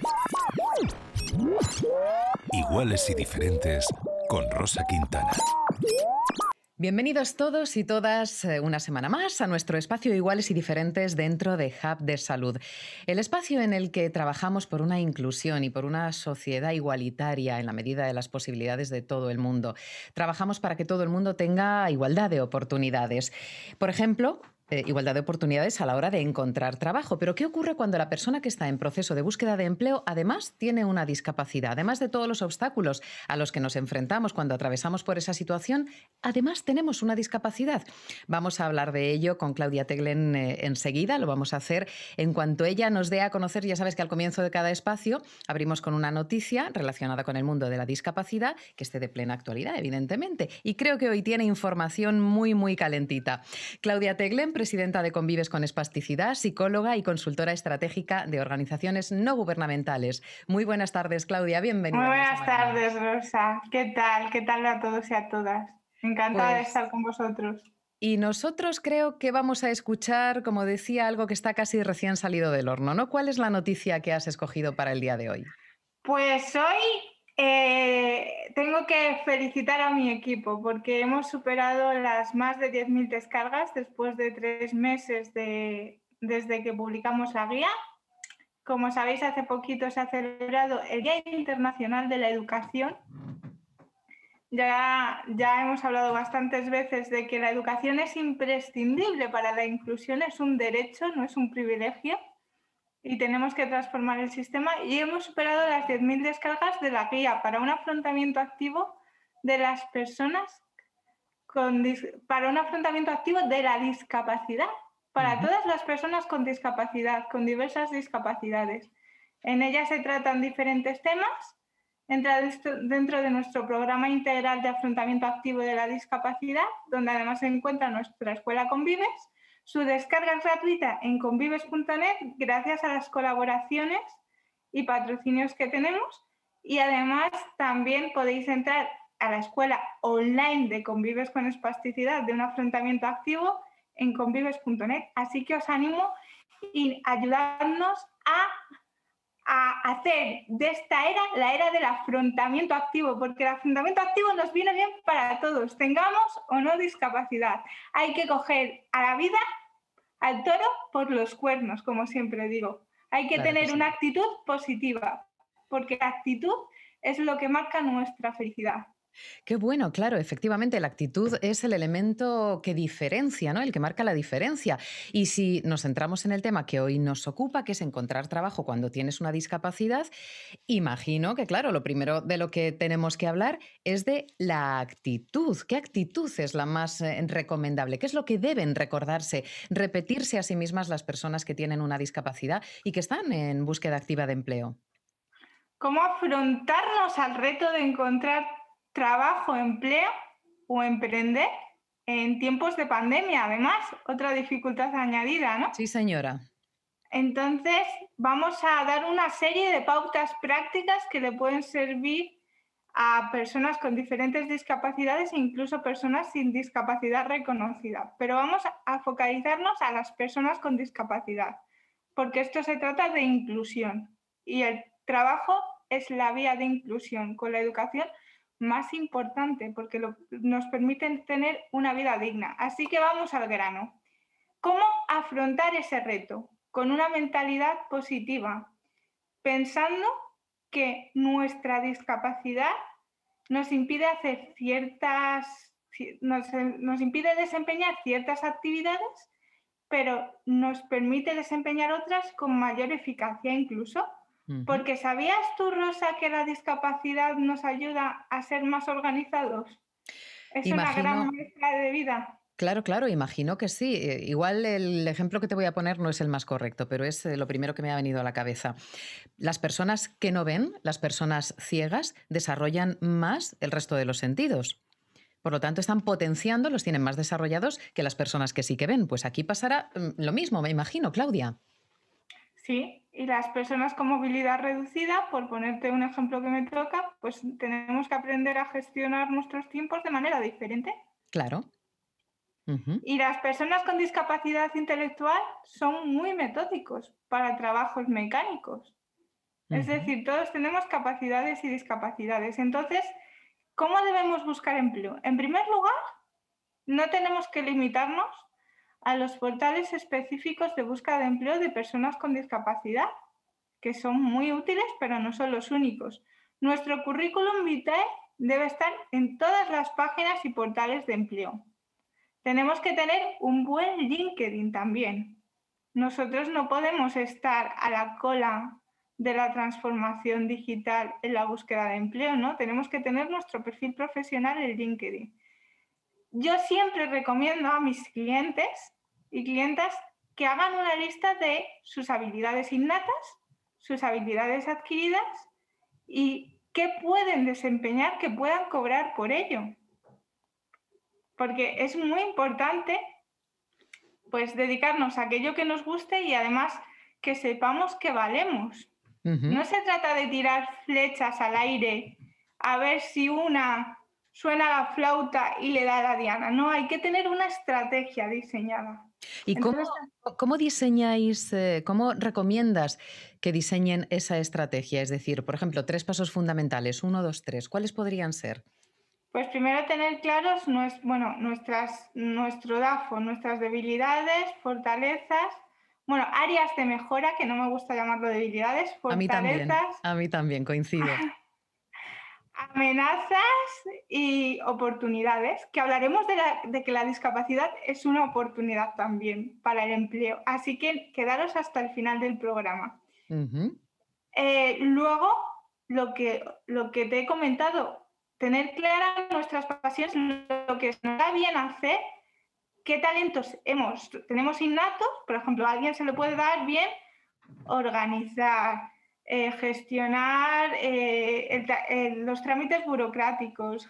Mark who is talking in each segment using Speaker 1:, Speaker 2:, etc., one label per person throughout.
Speaker 1: Iguales y diferentes con Rosa Quintana.
Speaker 2: Bienvenidos todos y todas una semana más a nuestro espacio Iguales y Diferentes dentro de Hub de Salud. El espacio en el que trabajamos por una inclusión y por una sociedad igualitaria en la medida de las posibilidades de todo el mundo. Trabajamos para que todo el mundo tenga igualdad de oportunidades. Por ejemplo, igualdad de oportunidades a la hora de encontrar trabajo. Pero ¿qué ocurre cuando la persona que está en proceso de búsqueda de empleo además tiene una discapacidad? Además de todos los obstáculos a los que nos enfrentamos cuando atravesamos por esa situación, además tenemos una discapacidad. Vamos a hablar de ello con Claudia Teglen enseguida. Lo vamos a hacer en cuanto ella nos dé a conocer. Ya sabes que al comienzo de cada espacio abrimos con una noticia relacionada con el mundo de la discapacidad, que esté de plena actualidad, evidentemente. Y creo que hoy tiene información muy calentita. Claudia Teglen, presidenta de Convives con Espasticidad, psicóloga y consultora estratégica de organizaciones no gubernamentales. Muy buenas tardes, Claudia. Bienvenida.
Speaker 3: Muy buenas tardes, Rosa. ¿Qué tal? ¿Qué tal a todos y a todas? Encantada de estar con vosotros.
Speaker 2: Y nosotros creo que vamos a escuchar, como decía, algo que está casi recién salido del horno, ¿no? ¿Cuál es la noticia que has escogido para el día de hoy?
Speaker 3: Pues hoy tengo que felicitar a mi equipo porque hemos superado las más de 10.000 descargas después de 3 meses desde que publicamos la guía. Como sabéis, hace poquito se ha celebrado el Día Internacional de la Educación. Ya hemos hablado bastantes veces de que la educación es imprescindible para la inclusión, es un derecho, no es un privilegio, y tenemos que transformar el sistema, y hemos superado las 10.000 descargas de la guía para un afrontamiento activo de las personas para un afrontamiento activo de la discapacidad, para todas las personas con discapacidad, con diversas discapacidades. En ella se tratan diferentes temas. Entra dentro de nuestro programa integral de afrontamiento activo de la discapacidad, donde además se encuentra nuestra escuela Convives. Su descarga es gratuita en convives.net gracias a las colaboraciones y patrocinios que tenemos, y además también podéis entrar a la escuela online de Convives con Espasticidad de un afrontamiento activo en convives.net. Así que os animo a ayudarnos a hacer de esta era la era del afrontamiento activo, porque el afrontamiento activo nos viene bien para todos, tengamos o no discapacidad. Hay que coger a la vida, al toro, por los cuernos, como siempre digo. Hay que tener una actitud positiva, porque la actitud es lo que marca nuestra felicidad.
Speaker 2: Qué bueno, claro, efectivamente, la actitud es el elemento que diferencia, ¿no? El que marca la diferencia. Y si nos centramos en el tema que hoy nos ocupa, que es encontrar trabajo cuando tienes una discapacidad, imagino que, claro, lo primero de lo que tenemos que hablar es de la actitud. ¿Qué actitud es la más recomendable? ¿Qué es lo que deben recordarse, repetirse a sí mismas las personas que tienen una discapacidad y que están en búsqueda activa de empleo?
Speaker 3: ¿Cómo afrontarnos al reto de encontrar trabajo, empleo o emprender en tiempos de pandemia? Además, otra dificultad añadida, ¿no?
Speaker 2: Sí, señora.
Speaker 3: Entonces, vamos a dar una serie de pautas prácticas que le pueden servir a personas con diferentes discapacidades e incluso personas sin discapacidad reconocida. Pero vamos a focalizarnos a las personas con discapacidad, porque esto se trata de inclusión y el trabajo es la vía de inclusión con la educación más importante, porque nos permite tener una vida digna. Así que vamos al grano. ¿Cómo afrontar ese reto? Con una mentalidad positiva, pensando que nuestra discapacidad nos impide nos impide desempeñar ciertas actividades, pero nos permite desempeñar otras con mayor eficacia incluso. Porque ¿sabías tú, Rosa, que la discapacidad nos ayuda a ser más organizados? Es una gran muestra de vida.
Speaker 2: Claro, imagino que sí. Igual el ejemplo que te voy a poner no es el más correcto, pero es lo primero que me ha venido a la cabeza. Las personas que no ven, las personas ciegas, desarrollan más el resto de los sentidos. Por lo tanto, están potenciando, los tienen más desarrollados que las personas que sí que ven. Pues aquí pasará lo mismo, me imagino, Claudia.
Speaker 3: Sí, y las personas con movilidad reducida, por ponerte un ejemplo que me toca, pues tenemos que aprender a gestionar nuestros tiempos de manera diferente.
Speaker 2: Claro.
Speaker 3: Y las personas con discapacidad intelectual son muy metódicos para trabajos mecánicos. Es decir, todos tenemos capacidades y discapacidades. Entonces, ¿cómo debemos buscar empleo? En primer lugar, no tenemos que limitarnos a los portales específicos de búsqueda de empleo de personas con discapacidad, que son muy útiles, pero no son los únicos. Nuestro currículum vitae debe estar en todas las páginas y portales de empleo. Tenemos que tener un buen LinkedIn también. Nosotros no podemos estar a la cola de la transformación digital en la búsqueda de empleo, ¿no? Tenemos que tener nuestro perfil profesional en LinkedIn. Yo siempre recomiendo a mis clientes y clientas que hagan una lista de sus habilidades innatas, sus habilidades adquiridas y qué pueden desempeñar, que puedan cobrar por ello. Porque es muy importante pues dedicarnos a aquello que nos guste y además que sepamos que valemos. No se trata de tirar flechas al aire a ver si una suena la flauta y le da la diana. No, hay que tener una estrategia diseñada.
Speaker 2: ¿Y cómo diseñáis, cómo recomiendas que diseñen esa estrategia? Es decir, por ejemplo, 3 pasos fundamentales, 1, 2, 3. ¿Cuáles podrían ser?
Speaker 3: Pues primero tener claros nuestro DAFO, nuestras debilidades, fortalezas, áreas de mejora, que no me gusta llamarlo debilidades, fortalezas.
Speaker 2: A mí también, coincido.
Speaker 3: Amenazas y oportunidades, que hablaremos de que la discapacidad es una oportunidad también para el empleo. Así que quedaros hasta el final del programa. Luego, lo que te he comentado, tener claras nuestras pasiones, lo que nos da bien hacer, qué talentos tenemos innatos. Por ejemplo, a alguien se le puede dar bien organizar, gestionar los trámites burocráticos,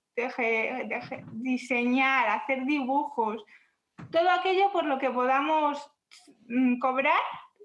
Speaker 3: diseñar, hacer dibujos, todo aquello por lo que podamos cobrar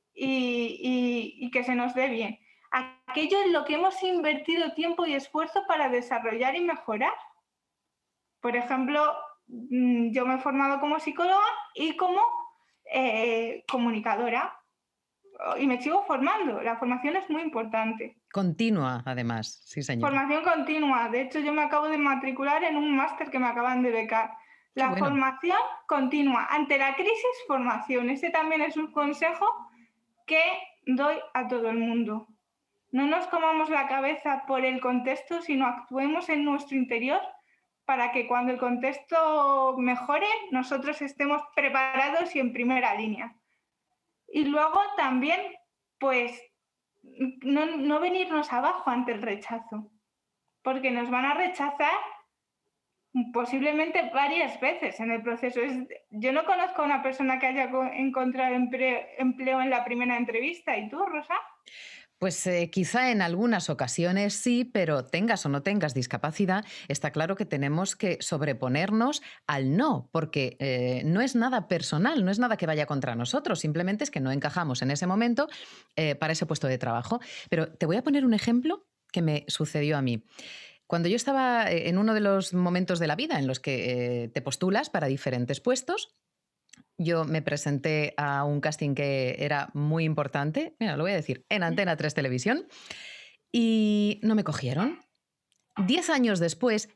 Speaker 3: y que se nos dé bien. Aquello en lo que hemos invertido tiempo y esfuerzo para desarrollar y mejorar. Por ejemplo, yo me he formado como psicóloga y como comunicadora. Y me sigo formando. La formación es muy importante.
Speaker 2: Continua, además, sí, señor.
Speaker 3: Formación continua. De hecho, yo me acabo de matricular en un máster que me acaban de becar. La formación continua. Ante la crisis, formación. Este también es un consejo que doy a todo el mundo. No nos comamos la cabeza por el contexto, sino actuemos en nuestro interior para que cuando el contexto mejore, nosotros estemos preparados y en primera línea. Y luego también, pues, no venirnos abajo ante el rechazo, porque nos van a rechazar posiblemente varias veces en el proceso. Yo no conozco a una persona que haya encontrado empleo en la primera entrevista. ¿Y tú, Rosa?
Speaker 2: Pues quizá en algunas ocasiones sí, pero tengas o no tengas discapacidad, está claro que tenemos que sobreponernos al no, porque no es nada personal, no es nada que vaya contra nosotros, simplemente es que no encajamos en ese momento para ese puesto de trabajo. Pero te voy a poner un ejemplo que me sucedió a mí. Cuando yo estaba en uno de los momentos de la vida en los que te postulas para diferentes puestos, yo me presenté a un casting que era muy importante, mira, lo voy a decir, en Antena 3 Televisión, y no me cogieron. 10 años después,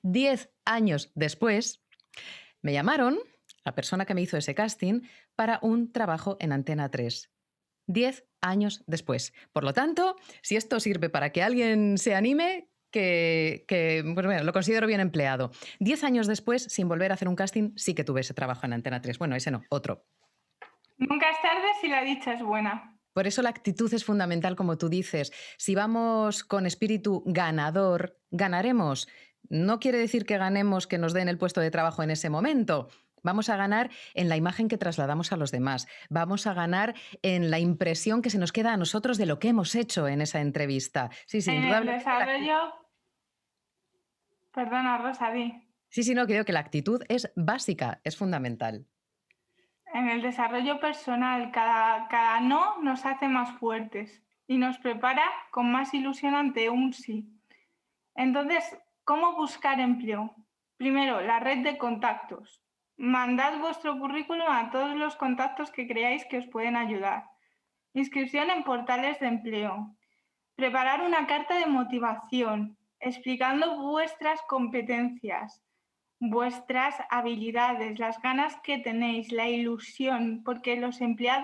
Speaker 2: me llamaron, la persona que me hizo ese casting, para un trabajo en Antena 3. 10 años después. Por lo tanto, si esto sirve para que alguien se anime, pues bueno, lo considero bien empleado. 10 años después, sin volver a hacer un casting, sí que tuve ese trabajo en Antena 3. Bueno, ese no, otro.
Speaker 3: Nunca es tarde si la dicha es buena.
Speaker 2: Por eso la actitud es fundamental, como tú dices. Si vamos con espíritu ganador, ganaremos. No quiere decir que ganemos, que nos den el puesto de trabajo en ese momento. Vamos a ganar en la imagen que trasladamos a los demás. Vamos a ganar en la impresión que se nos queda a nosotros de lo que hemos hecho en esa entrevista. Sí,
Speaker 3: en el desarrollo... Perdona, Rosa, di.
Speaker 2: Sí, no, creo que la actitud es básica, es fundamental.
Speaker 3: En el desarrollo personal, cada no nos hace más fuertes y nos prepara con más ilusión ante un sí. Entonces, ¿cómo buscar empleo? Primero, la red de contactos. Mandad vuestro currículum a todos los contactos que creáis que os pueden ayudar. Inscripción en portales de empleo. Preparar una carta de motivación explicando vuestras competencias, vuestras habilidades, las ganas que tenéis, la ilusión, porque los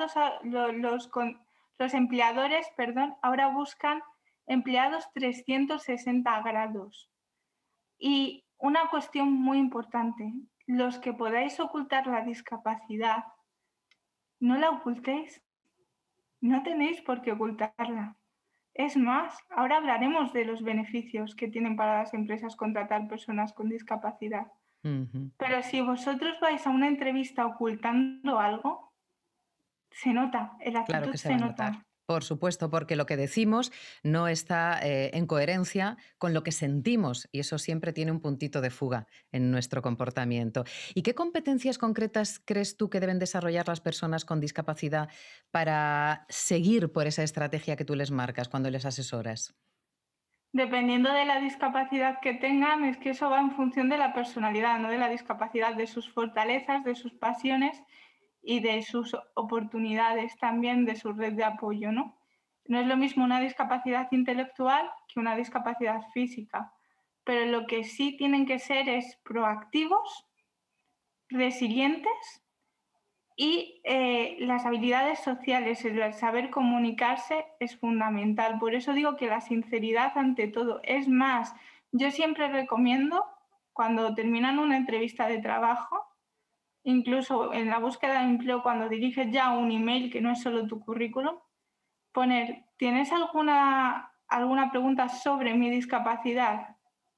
Speaker 3: empleadores, perdón, ahora buscan empleados 360 grados. Y una cuestión muy importante, los que podáis ocultar la discapacidad, no la ocultéis, no tenéis por qué ocultarla. Es más, ahora hablaremos de los beneficios que tienen para las empresas contratar personas con discapacidad. Pero si vosotros vais a una entrevista ocultando algo, se nota, la
Speaker 2: Claro
Speaker 3: actitud
Speaker 2: que se
Speaker 3: se
Speaker 2: va a notar.
Speaker 3: nota.
Speaker 2: Por supuesto, porque lo que decimos no está en coherencia con lo que sentimos y eso siempre tiene un puntito de fuga en nuestro comportamiento. ¿Y qué competencias concretas crees tú que deben desarrollar las personas con discapacidad para seguir por esa estrategia que tú les marcas cuando les asesoras?
Speaker 3: Dependiendo de la discapacidad que tengan, es que eso va en función de la personalidad, no de la discapacidad, de sus fortalezas, de sus pasiones y de sus oportunidades también, de su red de apoyo, ¿no? No es lo mismo una discapacidad intelectual que una discapacidad física, pero lo que sí tienen que ser es proactivos, resilientes y las habilidades sociales, el saber comunicarse es fundamental. Por eso digo que la sinceridad ante todo. Es más, yo siempre recomiendo, cuando terminan una entrevista de trabajo, incluso en la búsqueda de empleo, cuando diriges ya un email que no es solo tu currículum, poner, ¿tienes alguna pregunta sobre mi discapacidad?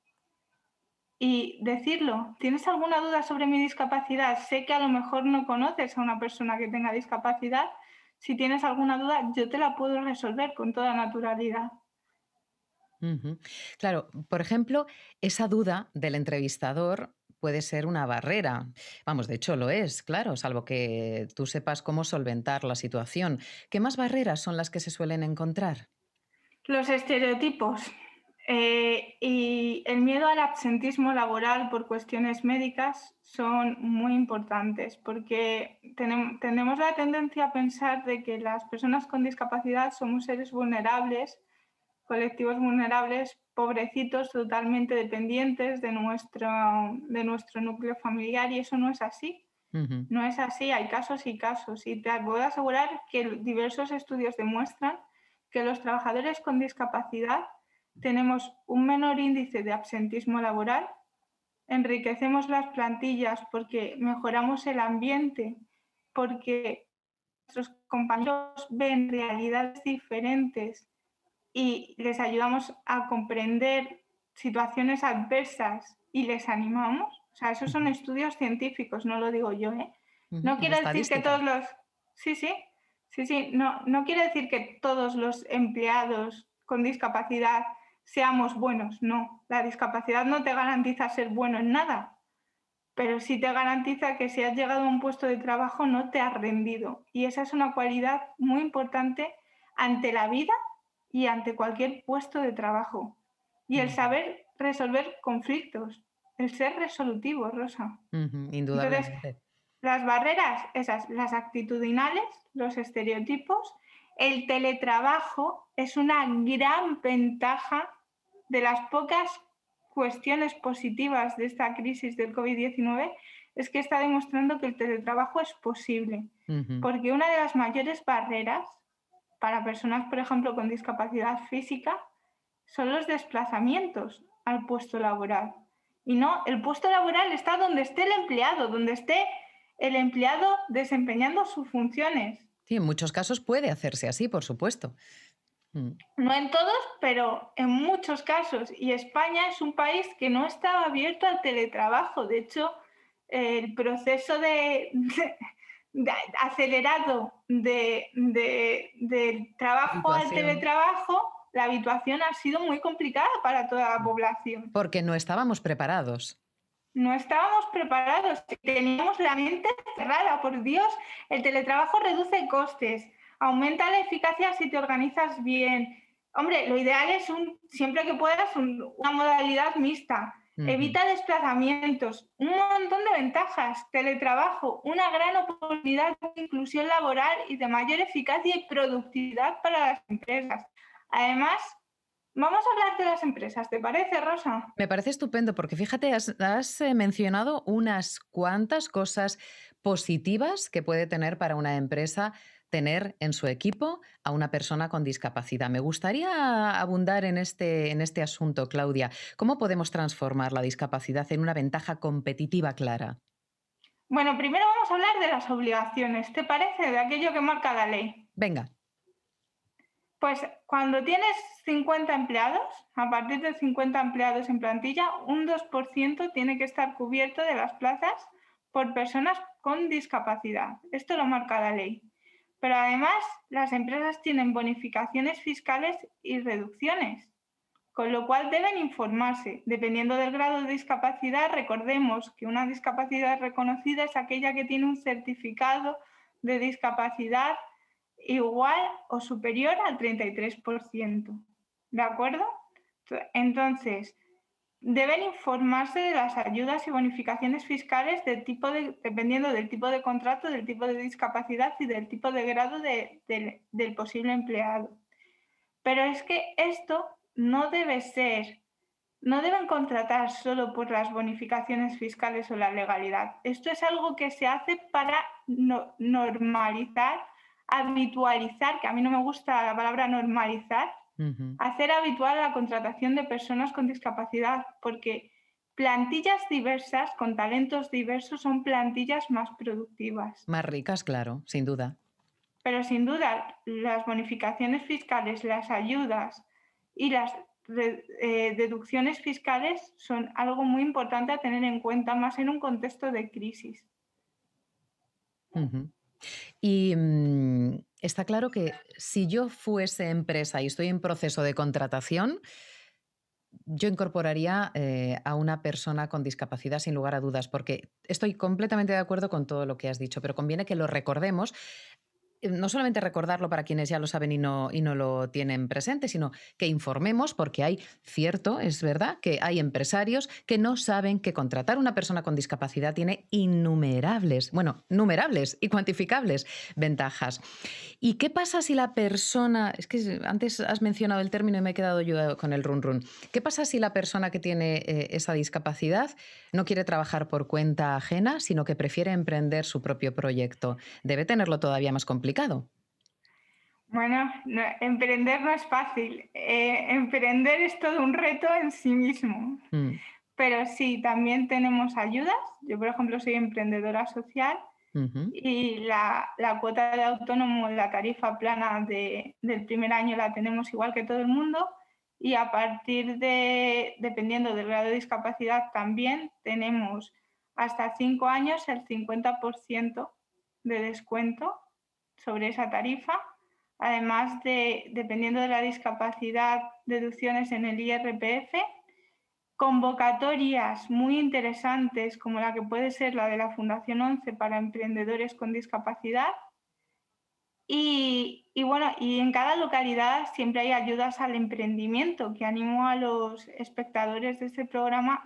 Speaker 3: Y decirlo, ¿tienes alguna duda sobre mi discapacidad? Sé que a lo mejor no conoces a una persona que tenga discapacidad. Si tienes alguna duda, yo te la puedo resolver con toda naturalidad.
Speaker 2: Claro, por ejemplo, esa duda del entrevistador puede ser una barrera. Vamos, de hecho lo es, claro, salvo que tú sepas cómo solventar la situación. ¿Qué más barreras son las que se suelen encontrar?
Speaker 3: Los estereotipos y el miedo al absentismo laboral por cuestiones médicas son muy importantes porque tenemos la tendencia a pensar de que las personas con discapacidad somos seres vulnerables, colectivos vulnerables, pobrecitos, totalmente dependientes de nuestro núcleo familiar y eso no es así.
Speaker 2: Ujú.
Speaker 3: No es así, hay casos y casos y te puedo asegurar que diversos estudios demuestran que los trabajadores con discapacidad tenemos un menor índice de absentismo laboral, enriquecemos las plantillas porque mejoramos el ambiente, porque nuestros compañeros ven realidades diferentes y les ayudamos a comprender situaciones adversas y les animamos. O sea, esos son
Speaker 2: Ujú.
Speaker 3: estudios científicos, no lo digo yo, ¿eh?
Speaker 2: Ujú.
Speaker 3: No
Speaker 2: Es
Speaker 3: quiere decir que
Speaker 2: estadística.
Speaker 3: todos los... Sí, sí, sí, sí. No quiere decir que todos los empleados con discapacidad seamos buenos, no. La discapacidad no te garantiza ser bueno en nada, pero sí te garantiza que si has llegado a un puesto de trabajo no te has rendido. Y esa es una cualidad muy importante ante la vida y ante cualquier puesto de trabajo. Y el
Speaker 2: Ujú.
Speaker 3: saber resolver conflictos, el ser resolutivo, Rosa.
Speaker 2: Ujú.
Speaker 3: Entonces,
Speaker 2: Indudablemente.
Speaker 3: las barreras, esas, las actitudinales, los estereotipos, el teletrabajo es una gran ventaja de las pocas cuestiones positivas de esta crisis del COVID-19, es que está demostrando que el teletrabajo es posible.
Speaker 2: Ujú.
Speaker 3: Porque una de las mayores barreras para personas, por ejemplo, con discapacidad física, son los desplazamientos al puesto laboral. Y no, el puesto laboral está donde esté el empleado, donde esté el empleado desempeñando sus funciones.
Speaker 2: Sí, en muchos casos puede hacerse así, por supuesto. Mm.
Speaker 3: No en todos, pero en muchos casos. Y España es un país que no estaba abierto al teletrabajo. De hecho, el proceso acelerado del trabajo al
Speaker 2: Habituación.
Speaker 3: teletrabajo, la habituación ha sido muy complicada para toda la población.
Speaker 2: Porque no estábamos preparados.
Speaker 3: No estábamos preparados, teníamos la mente cerrada, por Dios, el teletrabajo reduce costes, aumenta la eficacia si te organizas bien. Hombre, lo ideal es siempre que puedas una modalidad mixta.
Speaker 2: Ujú.
Speaker 3: Evita desplazamientos, un montón de ventajas, teletrabajo, una gran oportunidad de inclusión laboral y de mayor eficacia y productividad para las empresas. Además, Vamos a hablar de las empresas, ¿te parece, Rosa?
Speaker 2: Me parece estupendo porque fíjate, has mencionado unas cuantas cosas positivas que puede tener para una empresa tener en su equipo a una persona con discapacidad. Me gustaría abundar en este asunto, Claudia. ¿Cómo podemos transformar la discapacidad en una ventaja competitiva clara?
Speaker 3: Bueno, primero vamos a hablar de las obligaciones, ¿te parece? De aquello que marca la ley.
Speaker 2: Venga.
Speaker 3: Pues cuando tienes 50 empleados, a partir de 50 empleados en plantilla, un 2% tiene que estar cubierto de las plazas por personas con discapacidad. Esto lo marca la ley. Pero además, las empresas tienen bonificaciones fiscales y reducciones, con lo cual deben informarse. Dependiendo del grado de discapacidad, recordemos que una discapacidad reconocida es aquella que tiene un certificado de discapacidad igual o superior al 33%. ¿De acuerdo? Entonces, deben informarse de las ayudas y bonificaciones fiscales dependiendo del tipo de contrato, del tipo de discapacidad y del tipo de grado del posible empleado. Pero es que esto no deben contratar solo por las bonificaciones fiscales o la legalidad. Esto es algo que se hace para normalizar, habitualizar, que a mí no me gusta la palabra normalizar, hacer habitual la contratación de personas con discapacidad, porque plantillas diversas, con talentos diversos, son plantillas más productivas.
Speaker 2: Más ricas, claro, sin duda.
Speaker 3: Pero sin duda, las bonificaciones fiscales, las ayudas y las deducciones fiscales son algo muy importante a tener en cuenta, más en un contexto de crisis.
Speaker 2: Y está claro que si yo fuese empresa y estoy en proceso de contratación, yo incorporaría a una persona con discapacidad sin lugar a dudas, porque estoy completamente de acuerdo con todo lo que has dicho, pero conviene que lo recordemos. No solamente recordarlo para quienes ya lo saben y no lo tienen presente, sino que informemos, porque hay cierto, es verdad, que hay empresarios que no saben que contratar a una persona con discapacidad tiene numerables y cuantificables ventajas. ¿Y qué pasa si la persona, es que antes has mencionado el término y me he quedado yo con el run run, ¿qué pasa si la persona que tiene esa discapacidad no quiere trabajar por cuenta ajena, sino que prefiere emprender su propio proyecto? Debe tenerlo todavía más complicado.
Speaker 3: Bueno, emprender no es fácil. Emprender es todo un reto en sí mismo. Pero sí, también tenemos ayudas. Yo, por ejemplo, soy emprendedora social y la cuota de autónomo, la tarifa plana del primer año la tenemos igual que todo el mundo, y a partir dependiendo del grado de discapacidad, también tenemos hasta 5 años el 50% de descuento sobre esa tarifa. Además dependiendo de la discapacidad, deducciones en el IRPF, convocatorias muy interesantes como la que puede ser la de la Fundación 11 para emprendedores con discapacidad. Y en cada localidad siempre hay ayudas al emprendimiento, que animo a los espectadores de este programa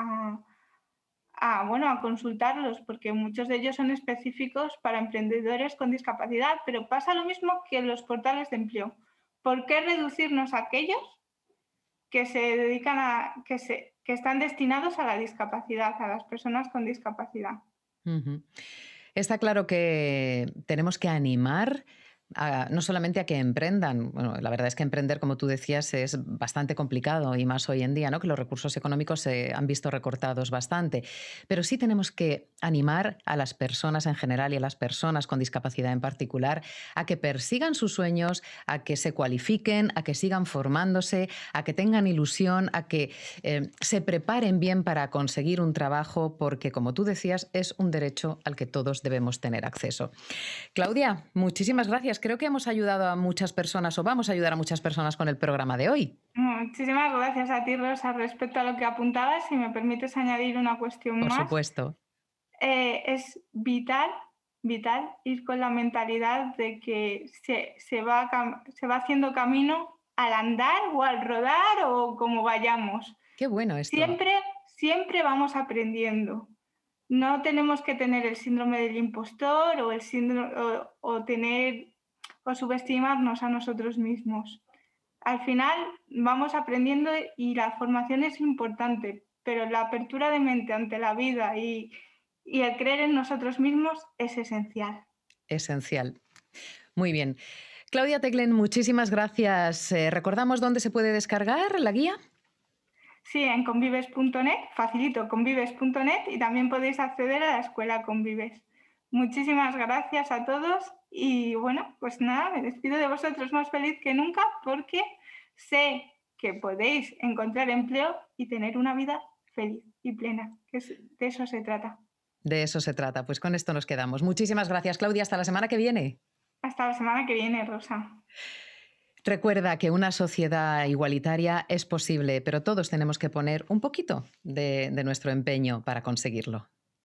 Speaker 3: a consultarlos, porque muchos de ellos son específicos para emprendedores con discapacidad, pero pasa lo mismo que en los portales de empleo. ¿Por qué reducirnos a aquellos que se dedican que están destinados a la discapacidad, a las personas con discapacidad?
Speaker 2: Está claro que tenemos que animar no solamente a que emprendan. Bueno, la verdad es que emprender, como tú decías, es bastante complicado y más hoy en día, ¿no? Que los recursos económicos se han visto recortados bastante. Pero sí tenemos que animar a las personas en general y a las personas con discapacidad en particular a que persigan sus sueños, a que se cualifiquen, a que sigan formándose, a que tengan ilusión, a que se preparen bien para conseguir un trabajo, porque, como tú decías, es un derecho al que todos debemos tener acceso. Claudia, muchísimas gracias. Creo que hemos ayudado a muchas personas o vamos a ayudar a muchas personas con el programa de hoy.
Speaker 3: Muchísimas gracias a ti, Rosa. Respecto a lo que apuntabas, si me permites añadir una cuestión
Speaker 2: más.
Speaker 3: Por
Speaker 2: supuesto.
Speaker 3: Es vital ir con la mentalidad de que se va haciendo camino al andar o al rodar o como vayamos.
Speaker 2: Qué bueno esto.
Speaker 3: Siempre vamos aprendiendo. No tenemos que tener el síndrome del impostor o subestimarnos a nosotros mismos. Al final vamos aprendiendo y la formación es importante, pero la apertura de mente ante la vida y el creer en nosotros mismos es esencial.
Speaker 2: Esencial. Muy bien. Claudia Teclen, muchísimas gracias. ¿Recordamos dónde se puede descargar la guía?
Speaker 3: Sí, en convives.net, facilito, convives.net, y también podéis acceder a la escuela Convives. Muchísimas gracias a todos y bueno, pues nada, me despido de vosotros más feliz que nunca porque sé que podéis encontrar empleo y tener una vida feliz y plena, de eso se trata.
Speaker 2: De eso se trata. Pues con esto nos quedamos. Muchísimas gracias, Claudia. Hasta la semana que viene.
Speaker 3: Hasta la semana que viene, Rosa.
Speaker 2: Recuerda que una sociedad igualitaria es posible, pero todos tenemos que poner un poquito de nuestro empeño para conseguirlo.